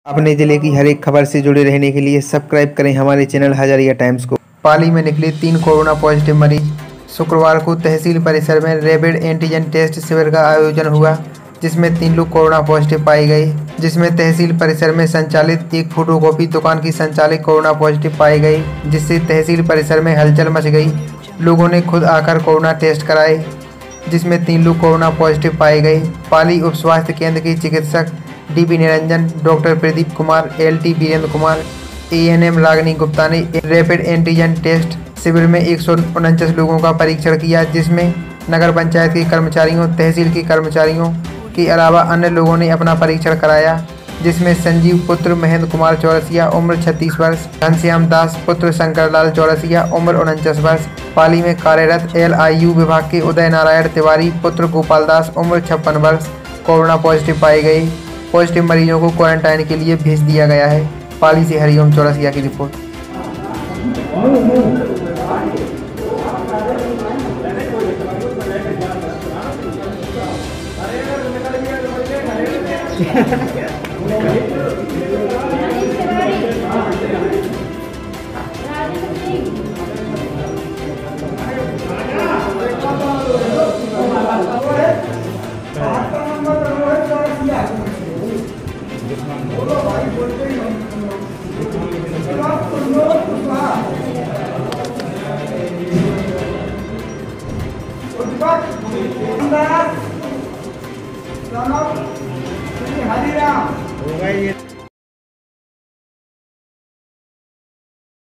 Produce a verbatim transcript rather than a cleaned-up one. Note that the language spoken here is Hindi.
अपने जिले की हर एक खबर से जुड़े रहने के लिए सब्सक्राइब करें हमारे चैनल हजारिया टाइम्स को। पाली में निकले तीन कोरोना पॉजिटिव मरीज। शुक्रवार को तहसील परिसर में रैपिड एंटीजन टेस्ट शिविर का आयोजन हुआ, जिसमें तीन लोग कोरोना पॉजिटिव पाए गए। जिसमें तहसील परिसर में संचालित एक फोटोकॉपी दुकान की संचालक कोरोना पॉजिटिव पाए गए, जिससे तहसील परिसर में हलचल मच गई। लोगों ने खुद आकर कोरोना टेस्ट कराए, जिसमें तीन लोग कोरोना पॉजिटिव पाए गए। पाली उप स्वास्थ्य केंद्र के चिकित्सक D B Niranjan, doctor Pradeep Kumar, L T Virendra Kumar, A N M Ragini Gupta ने रैपिड एंटीजन टेस्ट शिविर में एक सौ उनचास लोगों का परीक्षण किया, जिसमें नगर पंचायत के कर्मचारियों, तहसील के कर्मचारियों के अलावा अन्य लोगों ने अपना परीक्षण कराया। जिसमें संजीव पुत्र महेंद्र कुमार चौरसिया, उम्र छत्तीस वर्ष, घनश्याम दास पुत्र शंकरलाल चौरसिया, उम्र उनचास वर्ष, पाली में कार्यरत एल आई यू विभाग के उदय नारायण तिवारी पुत्र गोपाल दास, उम्र छप्पन वर्ष कोरोना पॉजिटिव पाए गए। पॉजिटिव मरीजों को क्वारंटाइन के लिए भेज दिया गया है। पाली से हरिओम चौरसिया की रिपोर्ट। हरिराम